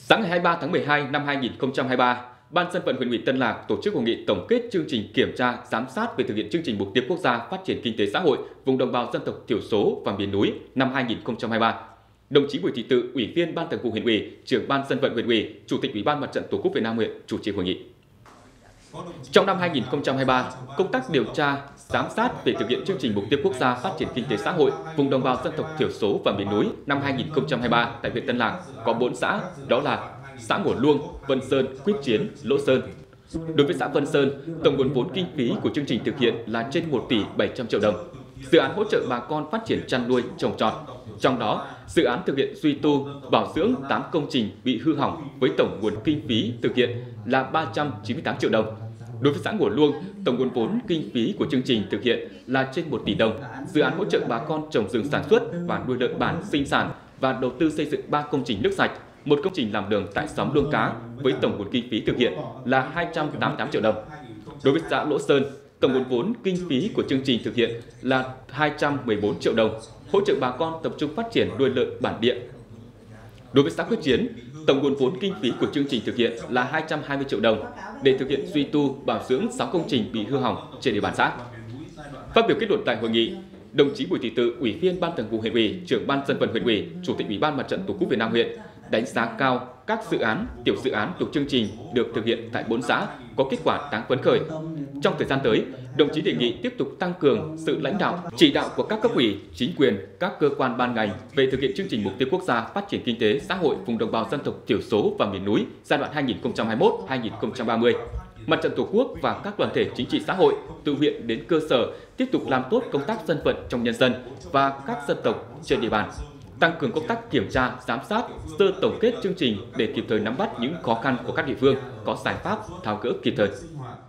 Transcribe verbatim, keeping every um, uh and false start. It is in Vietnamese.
Sáng ngày hai mươi ba tháng mười hai năm hai nghìn không trăm hai mươi ba, Ban Dân vận huyện ủy Tân Lạc tổ chức hội nghị tổng kết chương trình kiểm tra, giám sát về thực hiện chương trình mục tiêu quốc gia phát triển kinh tế xã hội vùng đồng bào dân tộc thiểu số và miền núi năm hai nghìn không trăm hai mươi ba. Đồng chí Bùi Thị Tự, Ủy viên Ban Thường vụ huyện ủy, Trưởng Ban Dân vận huyện ủy, Chủ tịch Ủy ban Mặt trận Tổ quốc Việt Nam huyện chủ trì hội nghị. Trong năm hai nghìn không trăm hai mươi ba, công tác điều tra, giám sát về thực hiện chương trình mục tiêu quốc gia phát triển kinh tế xã hội vùng đồng bào dân tộc thiểu số và miền núi năm hai nghìn không trăm hai mươi ba tại huyện Tân Lạc có bốn xã, đó là xã Mổ Luông, Vân Sơn, Quyết Chiến, Lỗ Sơn. Đối với xã Vân Sơn, tổng nguồn vốn kinh phí của chương trình thực hiện là trên một tỷ bảy trăm triệu đồng. Dự án hỗ trợ bà con phát triển chăn nuôi, trồng trọt. Trong đó, dự án thực hiện duy tu, bảo dưỡng tám công trình bị hư hỏng với tổng nguồn kinh phí thực hiện là ba trăm chín mươi tám triệu đồng. Đối với xã Mổ Luông, tổng nguồn vốn kinh phí của chương trình thực hiện là trên một tỷ đồng. Dự án hỗ trợ bà con trồng rừng sản xuất và nuôi lợn bản sinh sản và đầu tư xây dựng ba công trình nước sạch, một công trình làm đường tại xóm Luông Cá với tổng nguồn kinh phí thực hiện là hai trăm tám mươi tám triệu đồng. Đối với xã Lỗ Sơn, tổng nguồn vốn kinh phí của chương trình thực hiện là hai trăm mười bốn triệu đồng, hỗ trợ bà con tập trung phát triển nuôi lợn bản địa. Đối với xã Quyết Chiến, tổng nguồn vốn kinh phí của chương trình thực hiện là hai trăm hai mươi triệu đồng để thực hiện duy tu, bảo dưỡng sáu công trình bị hư hỏng trên địa bàn xã. Phát biểu kết luận tại hội nghị, đồng chí Bùi Thị Tự, Ủy viên Ban Thường vụ huyện ủy, Trưởng Ban Dân vận huyện ủy, Chủ tịch Ủy ban Mặt trận Tổ quốc Việt Nam huyện đánh giá cao các dự án, tiểu dự án thuộc chương trình được thực hiện tại bốn xã có kết quả đáng phấn khởi. Trong thời gian tới, đồng chí đề nghị tiếp tục tăng cường sự lãnh đạo, chỉ đạo của các cấp ủy, chính quyền, các cơ quan ban ngành về thực hiện chương trình mục tiêu quốc gia phát triển kinh tế xã hội vùng đồng bào dân tộc thiểu số và miền núi giai đoạn hai nghìn không trăm hai mươi mốt đến hai nghìn không trăm ba mươi. Mặt trận Tổ quốc và các đoàn thể chính trị xã hội từ huyện đến cơ sở tiếp tục làm tốt công tác dân vận trong nhân dân và các dân tộc trên địa bàn, tăng cường công tác kiểm tra, giám sát, sơ tổng kết chương trình để kịp thời nắm bắt những khó khăn của các địa phương, có giải pháp tháo gỡ kịp thời.